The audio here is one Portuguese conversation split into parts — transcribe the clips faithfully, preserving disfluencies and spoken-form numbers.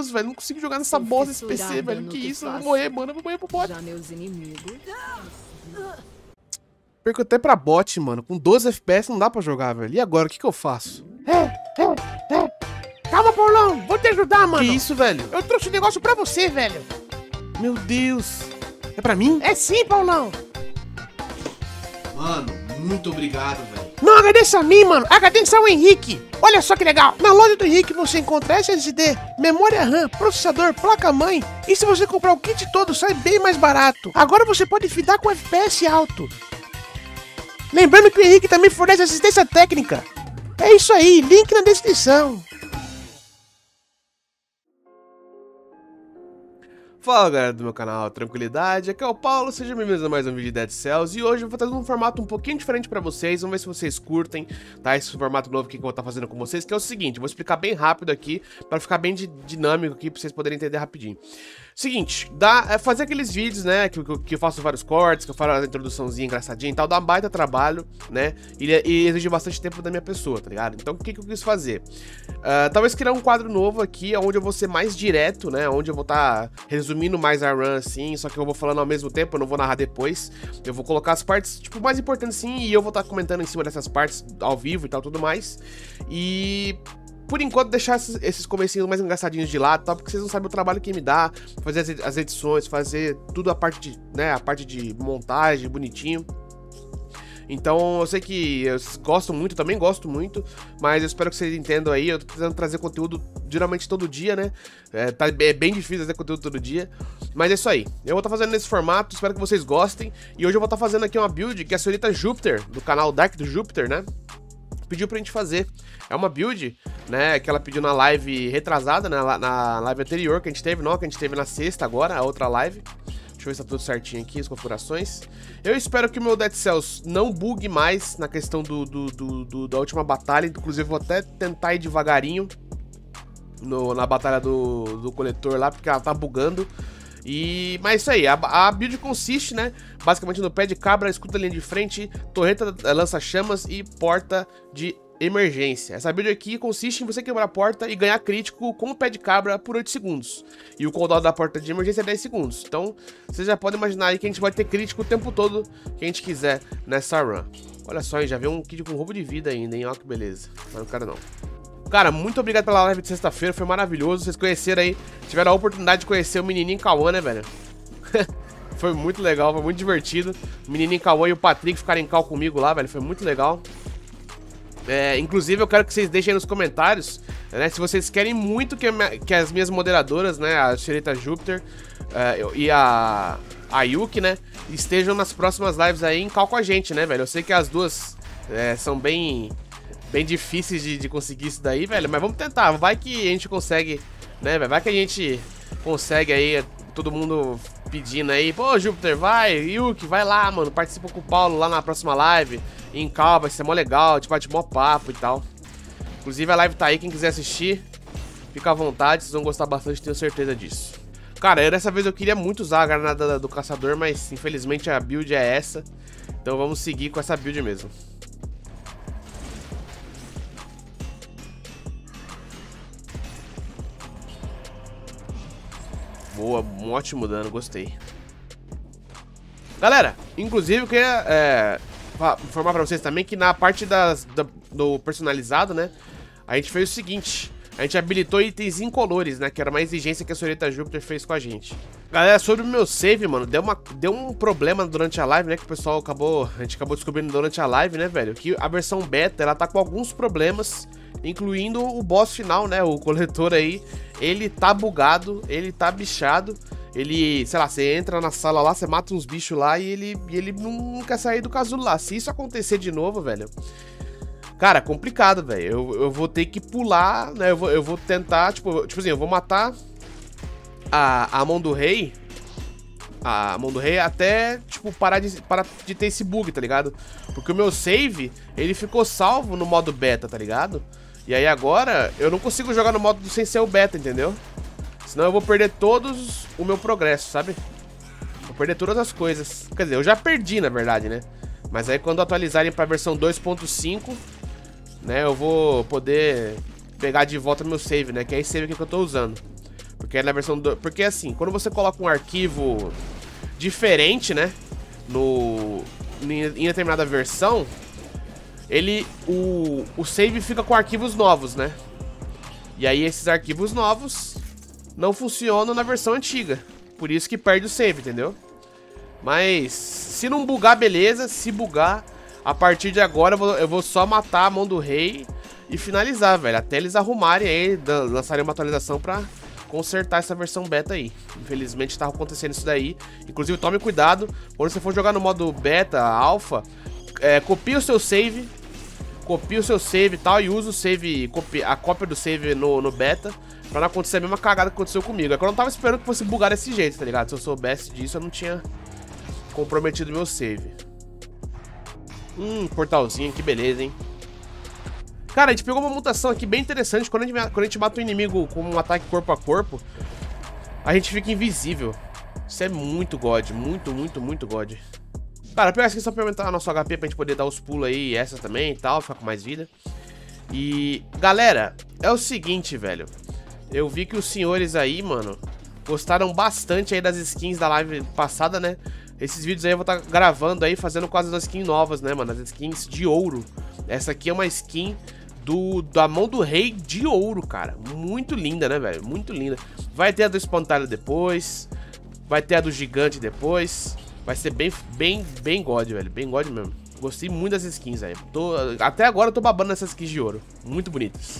Deus, velho. Não consigo jogar nessa bosta desse P C, velho. Que isso? Eu vou morrer, mano. Eu vou morrer pro bot. Já meus inimigos. Perco até pra bot, mano. Com doze F P S não dá pra jogar, velho. E agora? O que que eu faço? É, é, é. Calma, Paulão. Vou te ajudar, mano. Que isso, velho? Eu trouxe um negócio pra você, velho. Meu Deus. É pra mim? É sim, Paulão. Mano, muito obrigado, velho. Não agradeça a mim, mano. Agradeça ao Henrique. Olha só que legal. Na loja do Henrique você encontra S S D, memória RAM, processador, placa-mãe. E se você comprar o kit todo, sai bem mais barato. Agora você pode fidar com F P S alto. Lembrando que o Henrique também fornece assistência técnica. É isso aí, link na descrição. Fala galera do meu canal, tranquilidade, aqui é o Paulo, sejam bem-vindos a mais um vídeo de Dead Cells. E hoje eu vou trazer um formato um pouquinho diferente pra vocês, vamos ver se vocês curtem, tá? Esse formato novo aqui que eu vou estar fazendo com vocês, que é o seguinte, eu vou explicar bem rápido aqui, pra ficar bem dinâmico aqui, pra vocês poderem entender rapidinho. Seguinte, dá, é fazer aqueles vídeos, né, que, que, que eu faço vários cortes, que eu faço a introduçãozinha engraçadinha e tal, dá um baita trabalho, né, e, e exige bastante tempo da minha pessoa, tá ligado? Então o que, que eu quis fazer? Uh, talvez criar um quadro novo aqui, onde eu vou ser mais direto, né, onde eu vou estar tá resumindo mais a run, assim, só que eu vou falando ao mesmo tempo, eu não vou narrar depois, eu vou colocar as partes, tipo, mais importantes, sim, e eu vou estar tá comentando em cima dessas partes ao vivo e tal, tudo mais, e... por enquanto, deixar esses, esses comecinhos mais engraçadinhos de lado, tá? Porque vocês não sabem o trabalho que me dá, fazer as, as edições, fazer tudo a parte de, né, a parte de montagem, bonitinho. Então, eu sei que vocês gostam muito, eu também gosto muito, mas eu espero que vocês entendam aí, eu tô tentando trazer conteúdo geralmente todo dia, né? É, tá, é bem difícil fazer conteúdo todo dia, mas é isso aí. Eu vou estar tá fazendo nesse formato, espero que vocês gostem, e hoje eu vou estar tá fazendo aqui uma build que a senhorita Júpiter, do canal Dark do Júpiter, né? Pediu pra gente fazer. É uma build, né, que ela pediu na live retrasada, né, na live anterior que a gente teve, não, que a gente teve na sexta agora, a outra live. Deixa eu ver se tá tudo certinho aqui, as configurações. Eu espero que o meu Dead Cells não bugue mais na questão do, do, do, do da última batalha, inclusive vou até tentar ir devagarinho no, na batalha do, do coletor lá, porque ela tá bugando. E, mas é isso aí, a, a build consiste, né, basicamente no pé de cabra, escuta linha de frente, torreta lança-chamas e porta de emergência. Essa build aqui consiste em você quebrar a porta e ganhar crítico com o pé de cabra por oito segundos. E o cooldown da porta de emergência é dez segundos. Então, vocês já podem imaginar aí que a gente vai ter crítico o tempo todo que a gente quiser nessa run. Olha só, já veio um kit com roubo de vida ainda, hein, olha que beleza. Mas não quero não. Cara, muito obrigado pela live de sexta-feira, foi maravilhoso. Vocês conheceram aí, tiveram a oportunidade de conhecer o menininho Cauã, né, velho? Foi muito legal, foi muito divertido. O menininho Cauã e o Patrick ficaram em cal comigo lá, velho, foi muito legal. É, inclusive, eu quero que vocês deixem aí nos comentários, né, se vocês querem muito que, que as minhas moderadoras, né, a senhorita Júpiter uh, e a, a Yuki, né, estejam nas próximas lives aí em cal com a gente, né, velho? Eu sei que as duas é, são bem... bem difíceis de, de conseguir isso daí, velho. Mas vamos tentar, vai que a gente consegue, né, velho? Vai que a gente consegue aí, todo mundo pedindo aí. Pô, Júpiter, vai, Yuki, vai lá, mano. Participa com o Paulo lá na próxima live. Em cal, vai ser mó legal, tipo, bate mó papo e tal. Inclusive a live tá aí, quem quiser assistir, fica à vontade, vocês vão gostar bastante, tenho certeza disso. Cara, eu, dessa vez eu queria muito usar a granada do caçador, mas infelizmente a build é essa. Então vamos seguir com essa build mesmo. Boa, um ótimo dano, gostei. Galera, inclusive eu queria é, informar pra vocês também que na parte das, da, do personalizado, né, a gente fez o seguinte, a gente habilitou itens incolores, né, que era uma exigência que a senhorita Júpiter fez com a gente. Galera, sobre o meu save, mano, deu, uma, deu um problema durante a live, né, que o pessoal acabou, a gente acabou descobrindo durante a live, né, velho, que a versão beta, ela tá com alguns problemas, incluindo o boss final, né, o coletor aí, ele tá bugado, ele tá bichado, ele, sei lá, você entra na sala lá, você mata uns bichos lá e ele, e ele não quer sair do casulo lá. Se isso acontecer de novo, velho, cara, complicado, velho, eu, eu vou ter que pular, né, eu vou, eu vou tentar, tipo, tipo assim, eu vou matar a, a mão do rei, a mão do rei até, tipo, parar de, parar de ter esse bug, tá ligado? Porque o meu save, ele ficou salvo no modo beta, tá ligado? E aí agora, eu não consigo jogar no modo sem ser o beta, entendeu? Senão eu vou perder todos o meu progresso, sabe? Vou perder todas as coisas. Quer dizer, eu já perdi, na verdade, né? Mas aí quando atualizarem pra versão dois ponto cinco, né, eu vou poder pegar de volta meu save, né? Que é esse save aqui que eu tô usando. Porque é na versão do... Porque assim, quando você coloca um arquivo diferente, né? No... Em determinada versão, ele... O, o save fica com arquivos novos, né? E aí esses arquivos novos não funcionam na versão antiga. Por isso que perde o save, entendeu? Mas se não bugar, beleza. Se bugar, a partir de agora eu vou, eu vou só matar a mão do rei e finalizar, velho. Até eles arrumarem aí, lançarem uma atualização pra consertar essa versão beta aí. Infelizmente tá acontecendo isso daí. Inclusive tome cuidado, quando você for jogar no modo beta, alpha, é, copie o seu save. Copie o seu save e tal e usa o save, a cópia do save no, no beta, pra não acontecer a mesma cagada que aconteceu comigo. É que eu não tava esperando que fosse bugar desse jeito, tá ligado? Se eu soubesse disso, eu não tinha comprometido meu save. Hum, portalzinho, que beleza, hein? Cara, a gente pegou uma mutação aqui bem interessante. Quando a gente, quando a gente mata um inimigo com um ataque corpo a corpo, a gente fica invisível. Isso é muito God, muito, muito, muito God. Cara, eu pegar aqui só pra aumentar nosso H P pra gente poder dar os pulos aí, essa também e tal, ficar com mais vida. E, galera, é o seguinte, velho. Eu vi que os senhores aí, mano, gostaram bastante aí das skins da live passada, né? Esses vídeos aí eu vou estar tá gravando aí, fazendo quase as skins novas, né, mano? As skins de ouro. Essa aqui é uma skin do, da mão do rei de ouro, cara. Muito linda, né, velho? Muito linda. Vai ter a do espantalho depois. Vai ter a do gigante depois. Vai ser bem, bem, bem God, velho. Bem God mesmo. Gostei muito das skins aí. Tô, até agora eu tô babando nessas skins de ouro. Muito bonitas.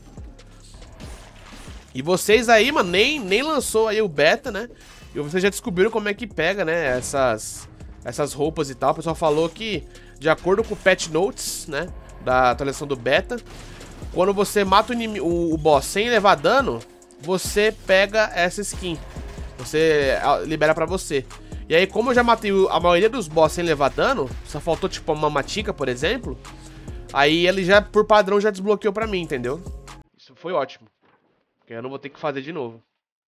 E vocês aí, mano, nem, nem lançou aí o beta, né? E vocês já descobriram como é que pega, né? Essas, essas roupas e tal. O pessoal falou que, de acordo com o patch notes, né? Da atualização do beta, quando você mata o, inimigo, o, o boss sem levar dano, você pega essa skin. Você libera pra você. E aí, como eu já matei a maioria dos boss sem levar dano, só faltou, tipo, uma matica, por exemplo, aí ele já, por padrão, já desbloqueou pra mim, entendeu? Isso foi ótimo. Porque eu não vou ter que fazer de novo.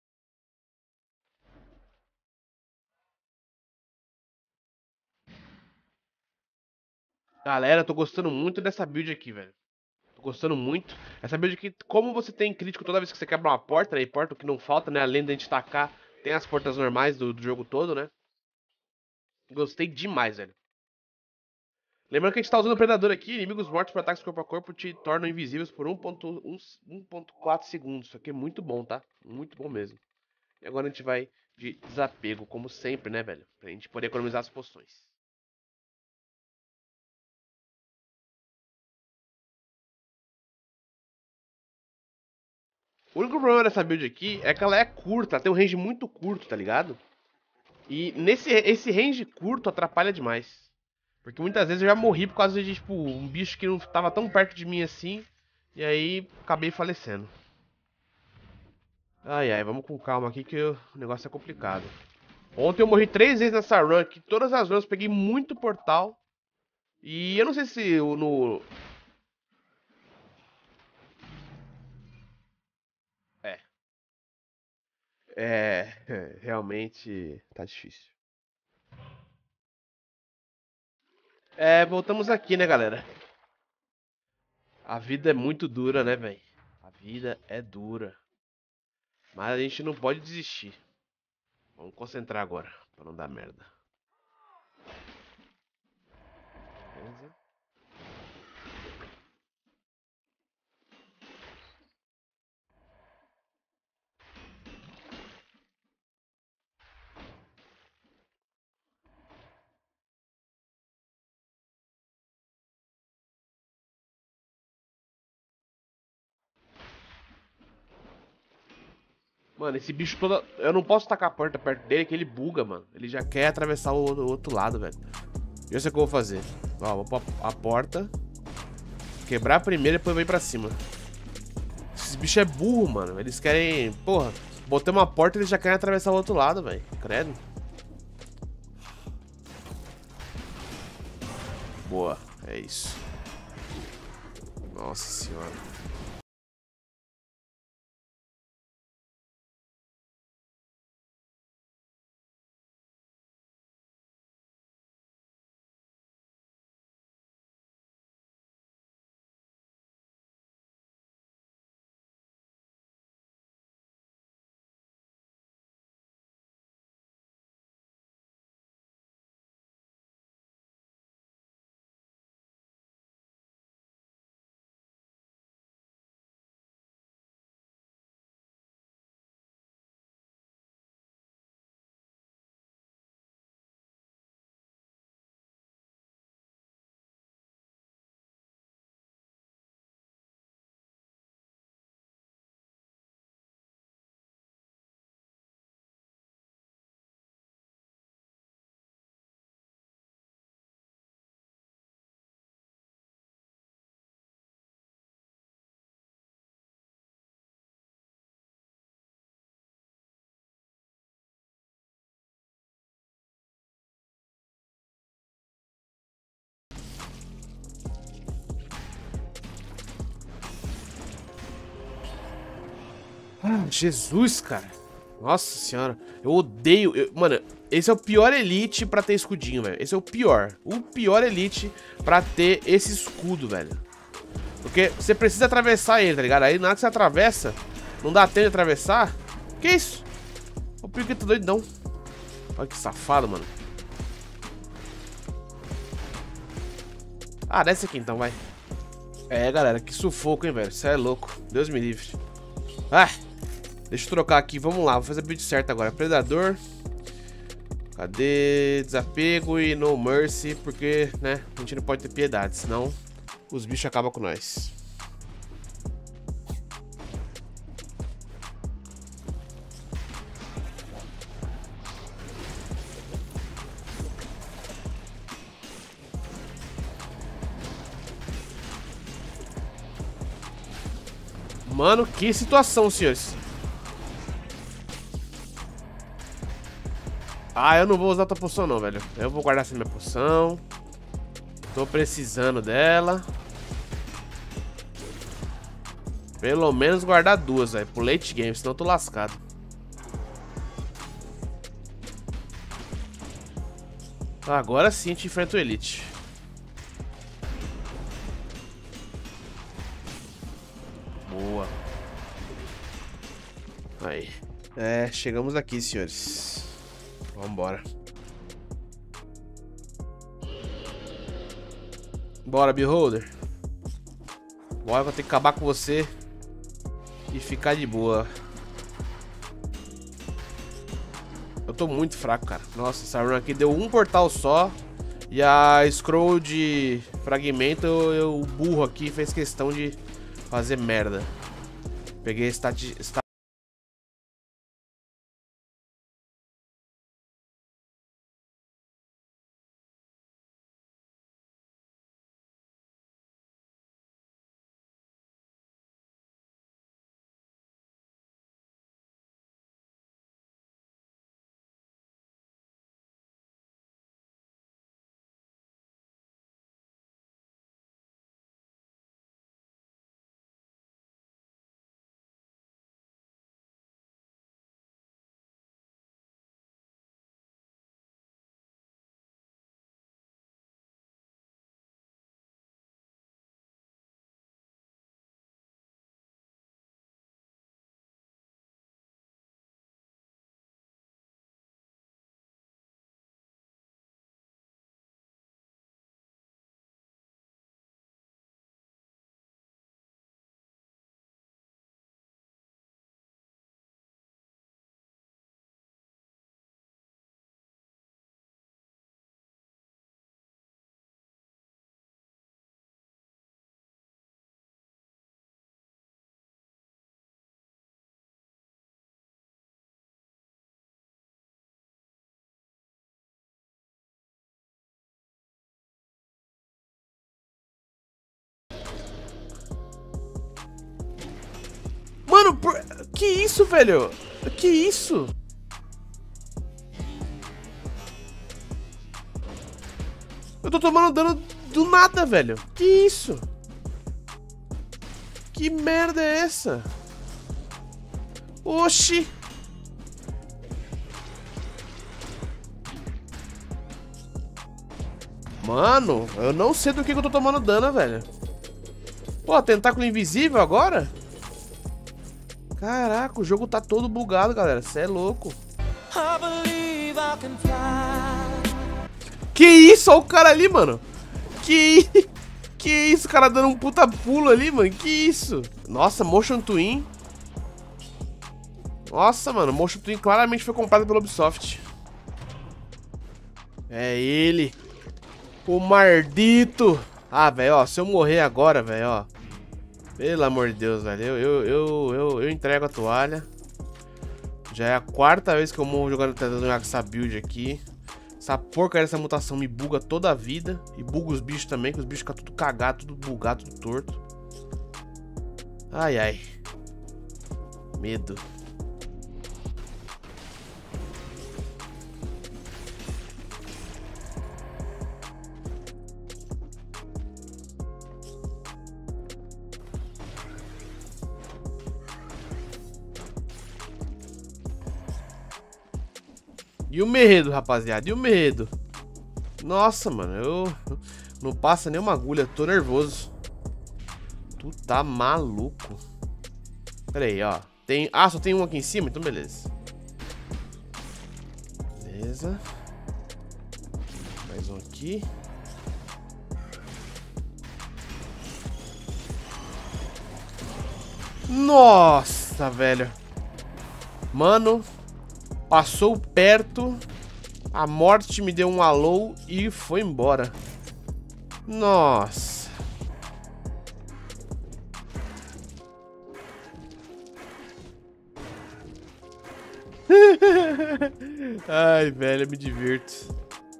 Galera, eu tô gostando muito dessa build aqui, velho. Tô gostando muito. Essa build aqui, como você tem crítico toda vez que você quebra uma porta, né? E porta o que não falta, né? Além da gente tacar, tem as portas normais do, do jogo todo, né? Gostei demais, velho. Lembrando que a gente tá usando o Predador aqui, inimigos mortos por ataques corpo a corpo te tornam invisíveis por um ponto quatro segundos. Isso aqui é muito bom, tá? Muito bom mesmo. E agora a gente vai de desapego, como sempre, né, velho? Pra gente poder economizar as poções. O único problema dessa build aqui é que ela é curta, ela tem um range muito curto, tá ligado? E nesse esse range curto atrapalha demais. Porque muitas vezes eu já morri por causa de, tipo, um bicho que não tava tão perto de mim assim. E aí acabei falecendo. Ai, ai, vamos com calma aqui que o negócio é complicado. Ontem eu morri três vezes nessa run aqui. Todas as runs eu peguei muito portal. E eu não sei se no... É. É, realmente tá difícil. É, voltamos aqui, né, galera? A vida é muito dura, né, velho? A vida é dura. Mas a gente não pode desistir. Vamos concentrar agora, pra não dar merda. Beleza? Mano, esse bicho todo... Eu não posso tacar a porta perto dele, que ele buga, mano. Ele já quer atravessar o outro, o outro lado, velho. E eu sei o que eu vou fazer. Ó, vou pôr a porta. Quebrar a primeira e depois vem pra cima. Esses bichos é burro, mano. Eles querem... Porra, botei uma porta e eles já querem atravessar o outro lado, velho. Credo. Boa, é isso. Nossa senhora. Ah, Jesus, cara. Nossa senhora. Eu odeio... eu- mano, esse é o pior elite pra ter escudinho, velho. Esse é o pior. O pior elite pra ter esse escudo, velho. Porque você precisa atravessar ele, tá ligado? Aí na hora que você atravessa, não dá tempo de atravessar. Que isso? O Piquet doidão. Olha que safado, mano. Ah, desce aqui então, vai. É, galera, que sufoco, hein, velho. Você é louco. Deus me livre. Ah, deixa eu trocar aqui. Vamos lá, vou fazer a build certa agora. Predador. Cadê? Desapego e no mercy. Porque, né, a gente não pode ter piedade. Senão os bichos acabam com nós. Mano, que situação, senhores. Ah, eu não vou usar outra poção não, velho. Eu vou guardar essa minha poção. Tô precisando dela. Pelo menos guardar duas, velho. Pro late game, senão eu tô lascado. Agora sim a gente enfrenta o Elite. Boa. Aí. É, chegamos aqui, senhores. Vambora. Bora, Beholder. Bora, vou ter que acabar com você e ficar de boa. Eu tô muito fraco, cara. Nossa, essa run aqui deu um portal só. E a scroll de fragmento, eu, o burro aqui fez questão de fazer merda. Peguei stat... stat... Mano, por... que isso, velho? Que isso? Eu tô tomando dano do nada, velho. Que isso? Que merda é essa? Oxi. Mano, eu não sei do que, que eu tô tomando dano, velho. Pô, tentáculo invisível agora? Caraca, o jogo tá todo bugado, galera. Cê é louco. Que isso? Olha o cara ali, mano. Que... Que isso? O cara dando um puta pulo ali, mano. Que isso? Nossa, Motion Twin. Nossa, mano. Motion Twin claramente foi comprado pela Ubisoft. É ele. O Mardito. Ah, velho, ó. Se eu morrer agora, velho, ó. Pelo amor de Deus, velho. Eu, eu, eu, eu, eu entrego a toalha. Já é a quarta vez que eu morro jogando tentando jogar com essa build aqui. Essa porcaria dessa mutação me buga toda a vida. E buga os bichos também, que os bichos ficam tudo cagado, tudo bugado, tudo torto. Ai, ai. Medo. E o medo, rapaziada? E o medo? Nossa, mano, eu... Não passa nenhuma agulha, tô nervoso. Tu tá maluco. Pera aí, ó. Tem... Ah, só tem um aqui em cima? Então beleza. Beleza. Mais um aqui. Nossa, velho. Mano, passou perto. A morte me deu um alô e foi embora. Nossa. Ai, velho, eu me divirto.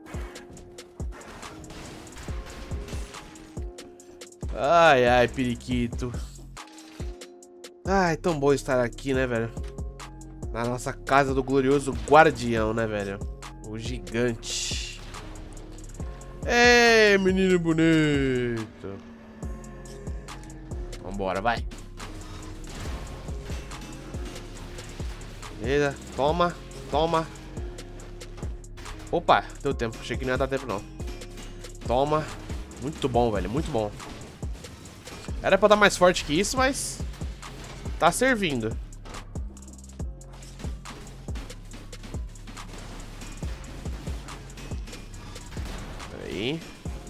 Ai, ai, periquito. Ai, tão bom estar aqui, né, velho? Na nossa casa do glorioso guardião, né, velho? O gigante. Ei, menino bonito. Vambora, vai. Beleza, toma, toma. Opa, deu tempo. Achei que não ia dar tempo, não. Toma. Muito bom, velho, muito bom. Era pra dar mais forte que isso, mas... Tá servindo. Peraí.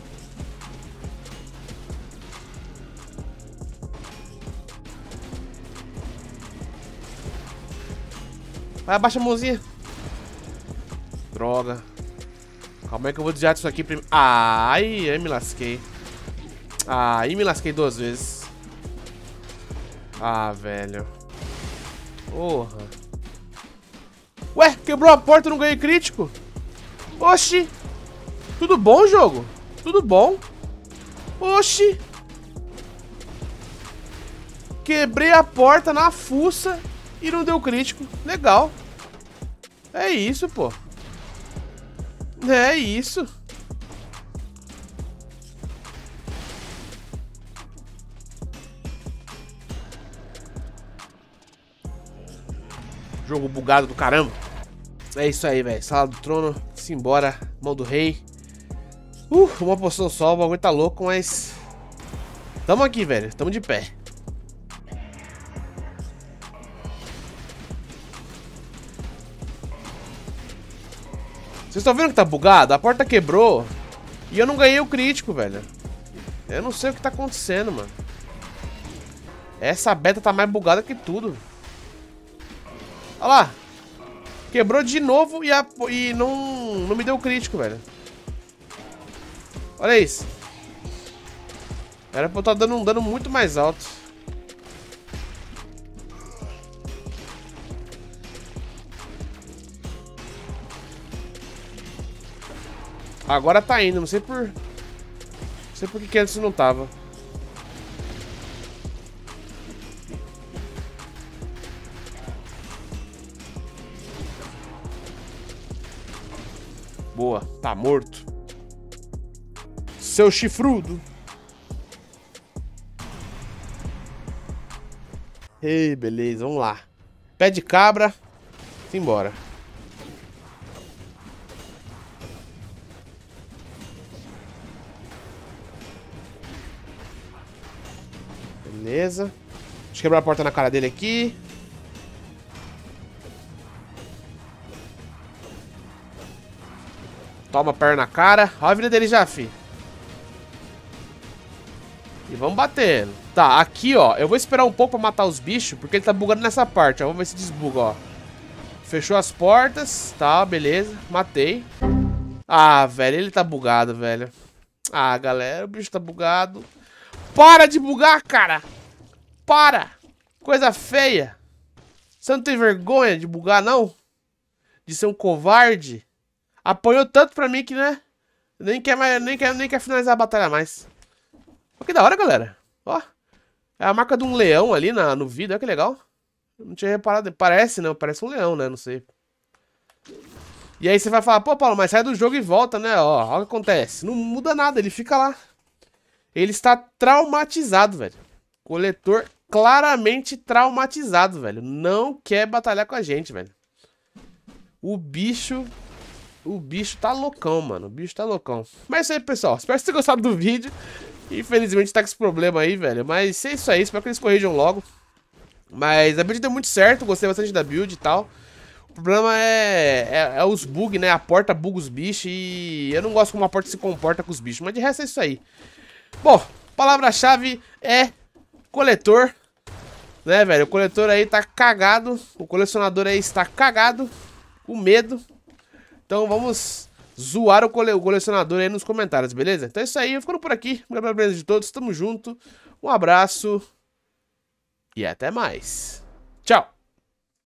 Vai, abaixa a mãozinha. Droga. Calma aí que eu vou desviar disso aqui primeiro. Ai, aí me lasquei. Ah, aí me lasquei duas vezes. Ah, velho. Porra. Ué, quebrou a porta e não ganhei crítico? Oxi. Tudo bom, jogo? Tudo bom? Oxi. Quebrei a porta na fuça e não deu crítico. Legal. É isso, pô. É isso. Jogo bugado do caramba. É isso aí, velho. Sala do trono. Simbora. Mão do rei. Uh, uma poção só. O bagulho tá louco, mas... Tamo aqui, velho. Tamo de pé. Vocês estão vendo que tá bugado? A porta quebrou. E eu não ganhei o crítico, velho. Eu não sei o que tá acontecendo, mano. Essa beta tá mais bugada que tudo. Olha lá. Quebrou de novo e, a, e não, não me deu crítico, velho. Olha isso. Era pra eu estar dando um dano muito mais alto. Agora tá indo, não sei por... Não sei por que antes não tava. Boa, tá morto. Seu chifrudo. Ei, beleza, vamos lá. Pé de cabra. Simbora. Beleza. Deixa eu quebrar a porta na cara dele aqui. Toma perna na cara. Olha a vida dele já, fi. E vamos batendo. Tá, aqui, ó. Eu vou esperar um pouco pra matar os bichos, porque ele tá bugando nessa parte, ó. Vamos ver se desbuga, ó. Fechou as portas. Tá, beleza. Matei. Ah, velho, ele tá bugado, velho. Ah, galera, o bicho tá bugado. Para de bugar, cara. Para. Coisa feia. Você não tem vergonha de bugar, não? De ser um covarde? Apanhou tanto pra mim que, né? Nem quer, mais, nem quer, nem quer finalizar a batalha mais. Olha que da hora, galera. Ó. É a marca de um leão ali na, no vídeo. Olha que legal. Não tinha reparado. Parece, não. Parece um leão, né? Não sei. E aí você vai falar, pô, Paulo, mas sai do jogo e volta, né? Ó, olha o que acontece. Não muda nada. Ele fica lá. Ele está traumatizado, velho. Coletor claramente traumatizado, velho. Não quer batalhar com a gente, velho. O bicho o bicho tá loucão, mano. O bicho tá loucão. Mas é isso aí, pessoal. Espero que vocês tenham gostado do vídeo. Infelizmente tá com esse problema aí, velho. Mas é isso aí. Espero que eles corrijam logo. Mas a build deu muito certo. Gostei bastante da build e tal. O problema é, é, é os bugs, né? A porta buga os bichos. E eu não gosto como a porta se comporta com os bichos. Mas de resto é isso aí. Bom, palavra-chave é coletor. Né, velho? O coletor aí tá cagado. O colecionador aí está cagado. Com medo. Então vamos zoar o, cole o colecionador aí nos comentários, beleza? Então é isso aí, eu ficando por aqui. Obrigado pela presença de todos, tamo junto. Um abraço. E até mais. Tchau.